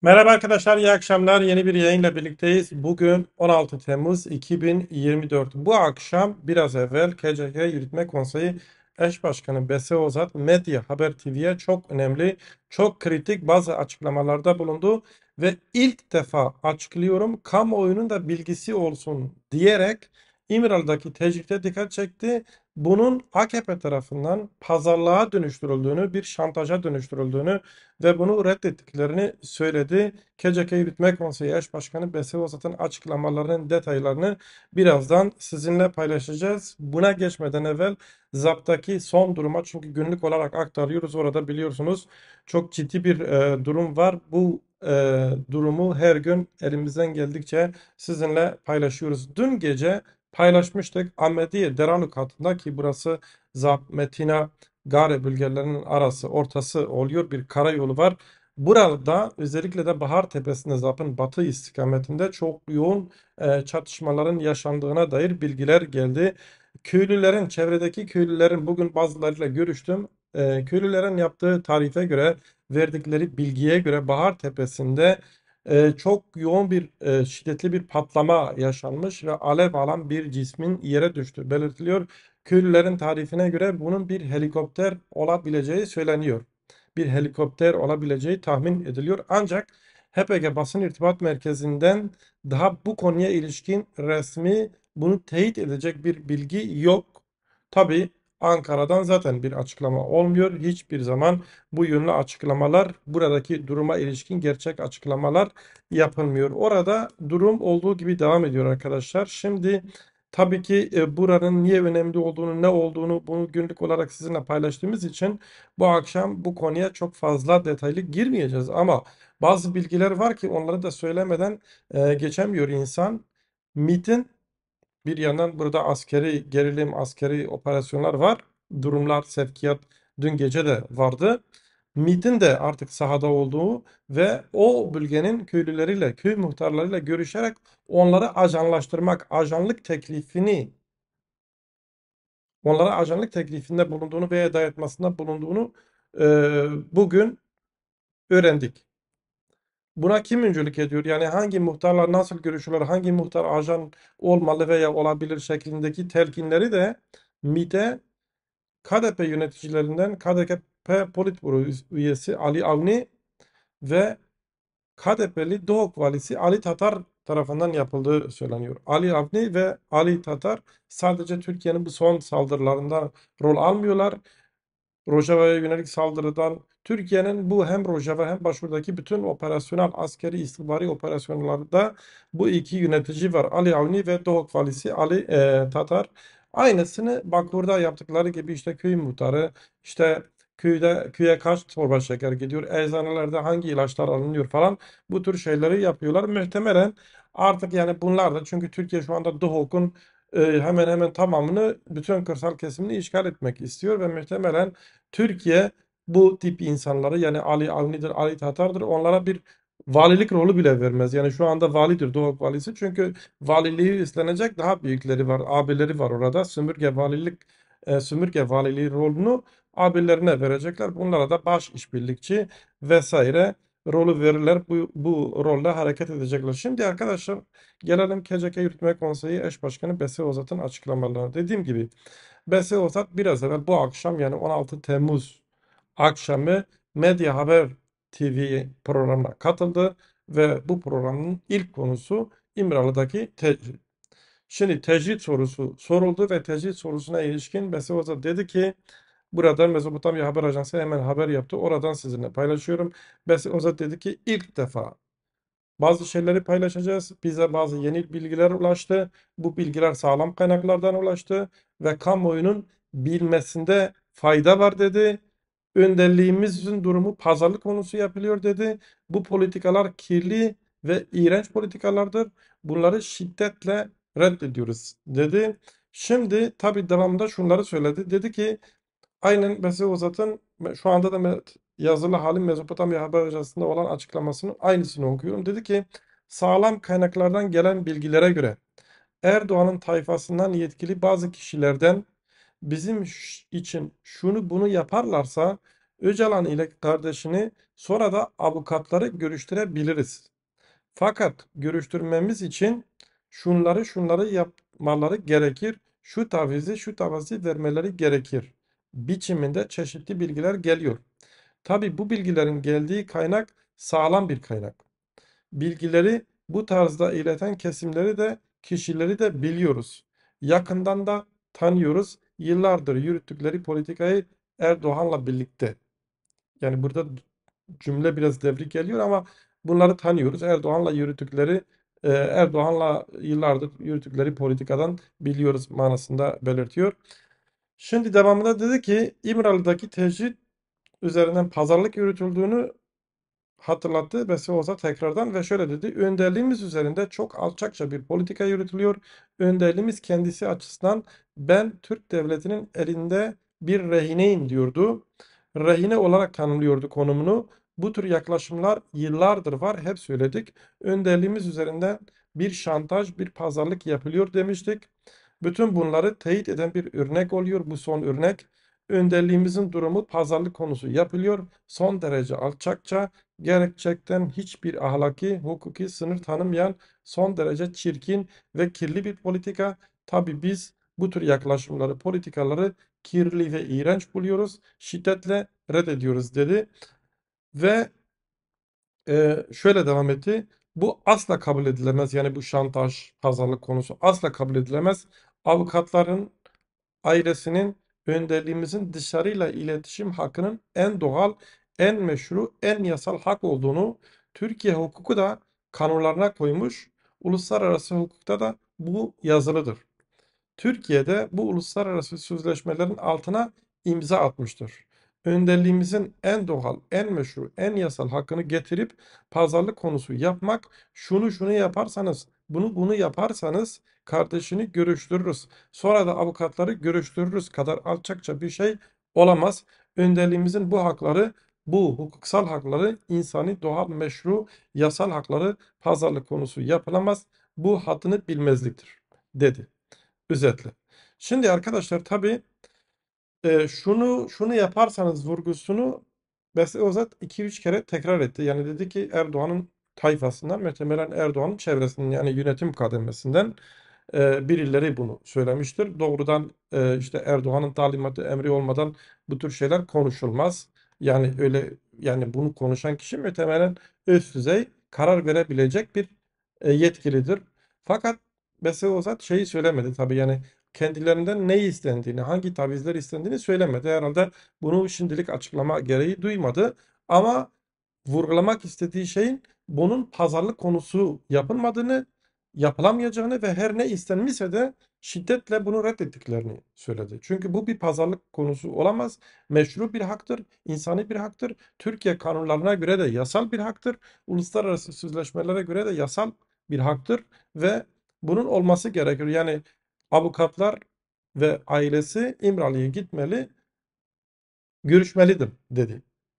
Merhaba arkadaşlar, iyi akşamlar. Yeni bir yayınla birlikteyiz. Bugün 16 Temmuz 2024. Bu akşam biraz evvel KCK Yürütme Konseyi Eş Başkanı Bese Ozat Medya Haber TV'ye çok önemli, çok kritik bazı açıklamalarda bulundu ve ilk defa açıklıyorum kamuoyunun da bilgisi olsun diyerek İmralı'daki tecride dikkat çekti. Bunun AKP tarafından pazarlığa dönüştürüldüğünü, bir şantaja dönüştürüldüğünü ve bunu reddettiklerini söyledi. KCK Yürütme Konseyi Eş Başkanı Bese Ozat'ın açıklamalarının detaylarını birazdan sizinle paylaşacağız. Buna geçmeden evvel ZAP'taki son duruma, çünkü günlük olarak aktarıyoruz. Orada biliyorsunuz çok ciddi bir durum var. Bu durumu her gün elimizden geldikçe sizinle paylaşıyoruz. Dün gece paylaşmıştık. Ahmediye Deranuk hattında, ki burası ZAP, Metina, Gare bölgelerinin arası, ortası oluyor. Bir karayolu var. Burada özellikle de Bahar Tepesi'nde, ZAP'ın batı istikametinde çok yoğun çatışmaların yaşandığına dair bilgiler geldi. Köylülerin, çevredeki köylülerin, bugün bazılarıyla görüştüm. Köylülerin yaptığı tarife göre, verdikleri bilgiye göre Bahar Tepesi'nde çok yoğun bir, şiddetli bir patlama yaşanmış ve alev alan bir cismin yere düştü belirtiliyor. Köylülerin tarifine göre bunun bir helikopter olabileceği söyleniyor. Bir helikopter olabileceği tahmin ediliyor. Ancak HPG Basın İrtibat Merkezi'nden daha bu konuya ilişkin resmi, bunu teyit edecek bir bilgi yok. Tabii Ankara'dan zaten bir açıklama olmuyor. Hiçbir zaman bu yönlü açıklamalar, buradaki duruma ilişkin gerçek açıklamalar yapılmıyor. Orada durum olduğu gibi devam ediyor arkadaşlar. Şimdi tabii ki buranın niye önemli olduğunu, ne olduğunu, bunu günlük olarak sizinle paylaştığımız için bu akşam bu konuya çok fazla detaylı girmeyeceğiz. Ama bazı bilgiler var ki onları da söylemeden geçemiyor insan. MİT'in bir yandan burada askeri gerilim, askeri operasyonlar var. Durumlar, sevkiyat dün gece de vardı. MİT'in de artık sahada olduğu ve o bölgenin köylüleriyle, köy muhtarlarıyla görüşerek onları ajanlaştırmak, onlara ajanlık teklifinde bulunduğunu veya dayatmasında bulunduğunu bugün öğrendik. Buna kim öncülük ediyor? Yani hangi muhtarlar nasıl görüşürler, hangi muhtar ajan olmalı veya olabilir şeklindeki telkinleri de MİT'e KDP yöneticilerinden KDP Politburo üyesi Ali Avni ve KDP'li Doğu Valisi Ali Tatar tarafından yapıldığı söyleniyor. Ali Avni ve Ali Tatar sadece Türkiye'nin bu son saldırılarında rol almıyorlar. Rojava'ya yönelik saldırıdan Türkiye'nin bu hem Rojava hem başvurdaki bütün operasyonel askeri istihbari operasyonlarda bu iki yönetici var. Ali Avni ve Doğu Valisi Ali Tatar. Aynısını Bakur'da yaptıkları gibi, işte köy muhtarı, işte köye kaç torba şeker gidiyor, eczanelerde hangi ilaçlar alınıyor falan, bu tür şeyleri yapıyorlar. Muhtemelen artık yani bunlar da, çünkü Türkiye şu anda DOHOK'un hemen hemen tamamını, bütün kırsal kesimini işgal etmek istiyor ve muhtemelen Türkiye bu tip insanları, yani Ali Avni'dir, Ali Tatar'dır, onlara bir valilik rolü bile vermez. Yani şu anda validir Doğu valisi, çünkü valiliği üstlenecek daha büyükleri var, abileri var orada. Sömürge valiliği rolünü abilerine verecekler. Bunlara da baş işbirlikçi vesaire rolü verirler. Bu rolle hareket edecekler. Şimdi arkadaşlar gelelim KCK Yürütme Konseyi Eş Başkanı Bese Ozat'ın açıklamalarına. Dediğim gibi Bese Ozat biraz evvel bu akşam, yani 16 Temmuz akşamı Medya Haber TV programına katıldı ve bu programın ilk konusu İmralı'daki tecrit. Şimdi tecrit sorusu soruldu ve tecrit sorusuna ilişkin Bese Ozat dedi ki, burada Mezopotamya Haber Ajansı hemen haber yaptı. Oradan sizinle paylaşıyorum. Bese Ozat dedi ki ilk defa bazı şeyleri paylaşacağız. Bize bazı yeni bilgiler ulaştı. Bu bilgiler sağlam kaynaklardan ulaştı ve kamuoyunun bilmesinde fayda var dedi. Önderliğimizin durumu pazarlık konusu yapılıyor dedi. Bu politikalar kirli ve iğrenç politikalardır. Bunları şiddetle reddediyoruz dedi. Şimdi tabii devamında şunları söyledi. Dedi ki aynen Mesih Uzat'ın şu anda da yazılı hali Mezopotamya Haber Ajansı'nda olan açıklamasının aynısını okuyorum. Dedi ki sağlam kaynaklardan gelen bilgilere göre Erdoğan'ın tayfasından yetkili bazı kişilerden bizim için şunu bunu yaparlarsa Öcalan ile kardeşini sonra da avukatları görüştürebiliriz. Fakat görüştürmemiz için şunları yapmaları gerekir. Şu tavizi vermeleri gerekir. Biçiminde çeşitli bilgiler geliyor. Tabii bu bilgilerin geldiği kaynak sağlam bir kaynak. Bilgileri bu tarzda ileten kesimleri de kişileri de biliyoruz. Yakından da tanıyoruz. Yıllardır yürüttükleri politikayı Erdoğan'la birlikte. Yani burada cümle biraz devrik geliyor ama bunları tanıyoruz. Erdoğan'la yıllardır yürüttükleri politikadan biliyoruz manasında belirtiyor. Şimdi devamında dedi ki İmralı'daki tecrit üzerinden pazarlık yürütüldüğünü hatırlattı Beseoza tekrardan ve şöyle dedi. Önderliğimiz üzerinde çok alçakça bir politika yürütülüyor. Önderliğimiz kendisi açısından ben Türk devletinin elinde bir rehineyim diyordu. Rehine olarak tanımlıyordu konumunu. Bu tür yaklaşımlar yıllardır var. Hep söyledik. Önderliğimiz üzerinden bir şantaj, bir pazarlık yapılıyor demiştik. Bütün bunları teyit eden bir örnek oluyor bu son örnek. Önderliğimizin durumu pazarlık konusu yapılıyor. Son derece alçakça, gerçekten hiçbir ahlaki, hukuki sınır tanımayan son derece çirkin ve kirli bir politika. Tabii biz bu tür yaklaşımları, politikaları kirli ve iğrenç buluyoruz. Şiddetle reddediyoruz dedi ve şöyle devam etti. Bu asla kabul edilemez. Yani bu şantaj, pazarlık konusu asla kabul edilemez. Avukatların ailesinin önderliğimizin dışarıyla iletişim hakkının en doğal, en meşru, en yasal hak olduğunu Türkiye hukuku da kanunlarına koymuş. Uluslararası hukukta da bu yazılıdır. Türkiye'de bu uluslararası sözleşmelerin altına imza atmıştır. Önderliğimizin en doğal, en meşru, en yasal hakkını getirip pazarlık konusu yapmak, şunu yaparsanız, bunu yaparsanız kardeşini görüştürürüz. Sonra da avukatları görüştürürüz kadar alçakça bir şey olamaz. Önderliğimizin bu hakları, bu hukuksal hakları, insani, doğal, meşru, yasal hakları pazarlık konusu yapılamaz. Bu haddini bilmezliktir, dedi. Özetle. Şimdi arkadaşlar tabii şunu yaparsanız vurgusunu Beste Özat 2-3 kere tekrar etti. Yani dedi ki Erdoğan'ın tayfasından, muhtemelen Erdoğan'ın çevresinin yani yönetim kademesinden birileri bunu söylemiştir. Doğrudan işte Erdoğan'ın talimatı emri olmadan bu tür şeyler konuşulmaz. Yani öyle, yani bunu konuşan kişi muhtemelen üst düzey karar verebilecek bir yetkilidir. Fakat Beste Özat şeyi söylemedi tabii, yani kendilerinden ne istendiğini, hangi tavizler istendiğini söylemedi. Herhalde bunu şimdilik açıklama gereği duymadı. Ama vurgulamak istediği şeyin bunun pazarlık konusu yapılmadığını, yapılamayacağını ve her ne istenmişse de şiddetle bunu reddettiklerini söyledi. Çünkü bu bir pazarlık konusu olamaz. Meşru bir haktır, insani bir haktır. Türkiye kanunlarına göre de yasal bir haktır. Uluslararası sözleşmelere göre de yasal bir haktır ve bunun olması gerekir. Yani avukatlar ve ailesi İmralı'ya gitmeli, görüşmelidir dedi.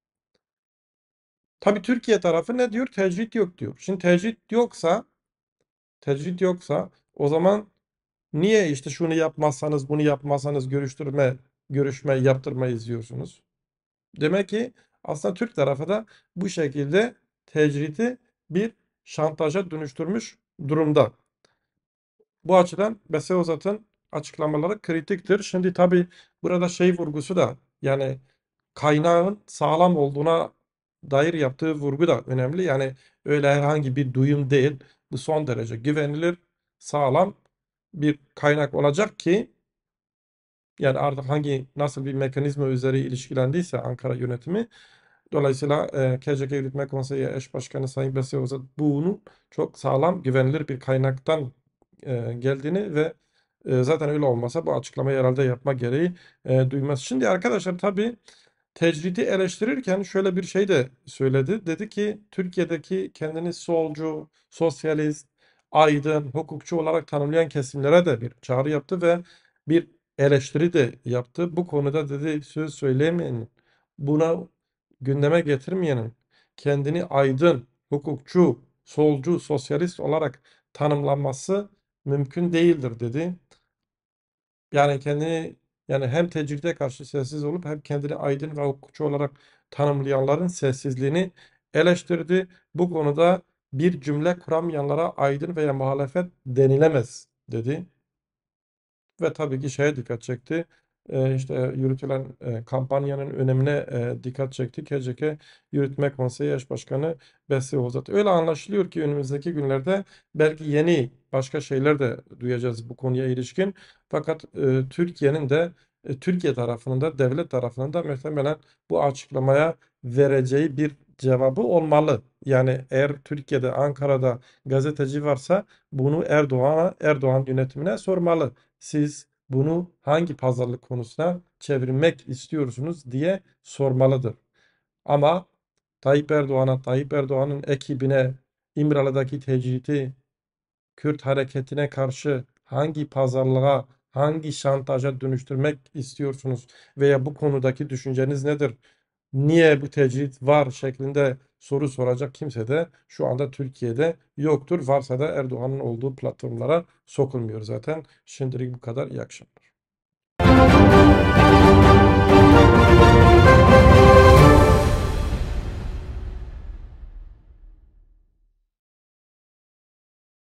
Tabii Türkiye tarafı ne diyor? Tecrit yok diyor. Şimdi tecrit yoksa o zaman niye işte şunu yapmazsanız bunu yapmazsanız görüşme yaptırmayız diyorsunuz? Demek ki aslında Türk tarafı da bu şekilde tecriti bir şantaja dönüştürmüş durumda. Bu açıdan Beseozat'ın açıklamaları kritiktir. Şimdi tabii burada şey vurgusu da, yani kaynağın sağlam olduğuna dair yaptığı vurgu da önemli. Yani öyle herhangi bir duyum değil. Bu son derece güvenilir, sağlam bir kaynak olacak ki yani artık nasıl bir mekanizma üzeri ilişkilendiyse Ankara yönetimi, dolayısıyla KCK Yürütme Konseyi Eş Başkanı Sayın Besi Özat bunu çok sağlam, güvenilir bir kaynaktan geldiğini ve zaten öyle olmasa bu açıklamayı herhalde yapma gereği duymaz. Şimdi arkadaşlar tabii tecridi eleştirirken şöyle bir şey de söyledi. Dedi ki Türkiye'deki kendini solcu, sosyalist, aydın, hukukçu olarak tanımlayan kesimlere de bir çağrı yaptı ve bir eleştiri de yaptı. Bu konuda dedi söz söyleyemeyenin, buna gündeme getirmeyenin kendini aydın, hukukçu, solcu, sosyalist olarak tanımlanması mümkün değildir dedi. Yani kendini Yani hem tecride karşı sessiz olup hem kendini aydın ve hukukçu olarak tanımlayanların sessizliğini eleştirdi. Bu konuda bir cümle kuramayanlara aydın veya muhalefet denilemez dedi. Ve tabii ki şeye dikkat çekti. İşte yürütülen kampanyanın önemine dikkat çekti. KCK Yürütme Konseyi Eş Başkanı Besri Hozat. Öyle anlaşılıyor ki önümüzdeki günlerde belki yeni başka şeyler de duyacağız bu konuya ilişkin. Fakat Türkiye'nin de Türkiye tarafının da devlet tarafının da muhtemelen bu açıklamaya vereceği bir cevabı olmalı. Yani eğer Türkiye'de, Ankara'da gazeteci varsa bunu Erdoğan yönetimine sormalı. Siz bunu hangi pazarlık konusuna çevirmek istiyorsunuz diye sormalıdır. Ama Tayyip Erdoğan'ın ekibine İmralı'daki tecridi, Kürt hareketine karşı hangi pazarlığa, hangi şantaja dönüştürmek istiyorsunuz veya bu konudaki düşünceniz nedir? Niye bu tecrit var şeklinde soru soracak kimse de şu anda Türkiye'de yoktur. Varsa da Erdoğan'ın olduğu platformlara sokulmuyor zaten. Şimdilik bu kadar. İyi akşamlar.